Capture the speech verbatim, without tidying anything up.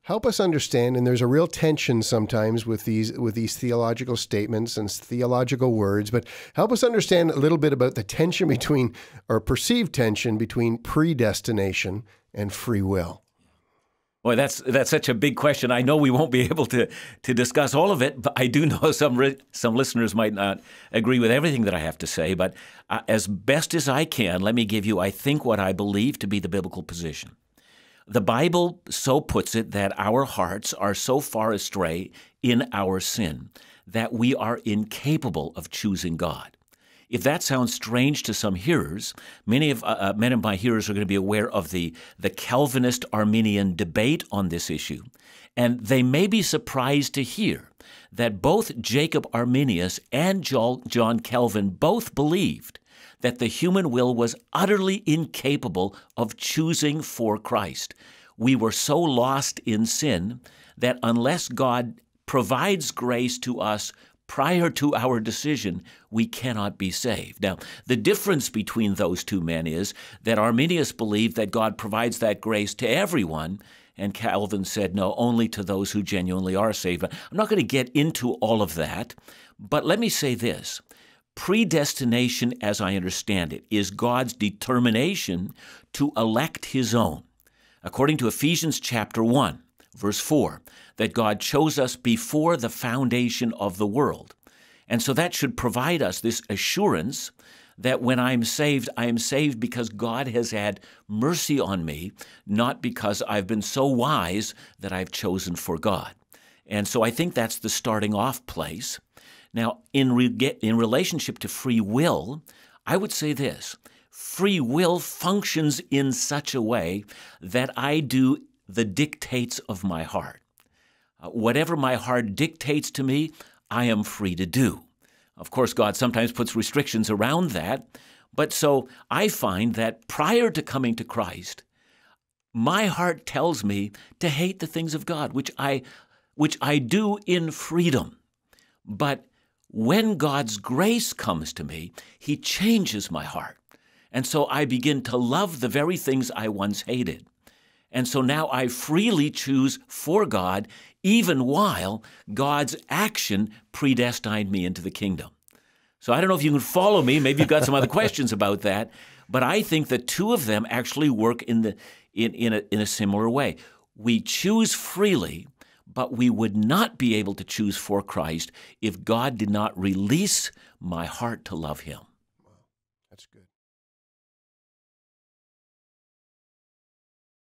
Help us understand, and there's a real tension sometimes with these with these theological statements and theological words, but help us understand a little bit about the tension between, or perceived tension between predestination and free will. Boy, that's that's such a big question. I know we won't be able to to discuss all of it, but I do know some some listeners might not agree with everything that I have to say. But uh, as best as I can, let me give you, I think, what I believe to be the biblical position. The Bible so puts it that our hearts are so far astray in our sin that we are incapable of choosing God. If that sounds strange to some hearers, many of uh, many of my hearers are going to be aware of the, the Calvinist-Arminian debate on this issue, and they may be surprised to hear that both Jacob Arminius and John Calvin both believed that the human will was utterly incapable of choosing for Christ. We were so lost in sin that unless God provides grace to us prior to our decision, we cannot be saved. Now, the difference between those two men is that Arminius believed that God provides that grace to everyone, and Calvin said, no, only to those who genuinely are saved. I'm not going to get into all of that, but let me say this. Predestination, as I understand it, is God's determination to elect His own. According to Ephesians chapter one, verse four, that God chose us before the foundation of the world. And so that should provide us this assurance that when I'm saved, I am saved because God has had mercy on me, not because I've been so wise that I've chosen for God. And so I think that's the starting off place. Now, in, re in relationship to free will, I would say this. Free will functions in such a way that I do the dictates of my heart. Uh, whatever my heart dictates to me, I am free to do. Of course, God sometimes puts restrictions around that, but so I find that prior to coming to Christ, my heart tells me to hate the things of God, which I, which I do in freedom. But when God's grace comes to me, He changes my heart. And so I begin to love the very things I once hated. And so now I freely choose for God, even while God's action predestined me into the kingdom. So I don't know if you can follow me. Maybe you've got some other questions about that. But I think the two of them actually work in, the, in, in, a, in a similar way. We choose freely, but we would not be able to choose for Christ if God did not release my heart to love Him.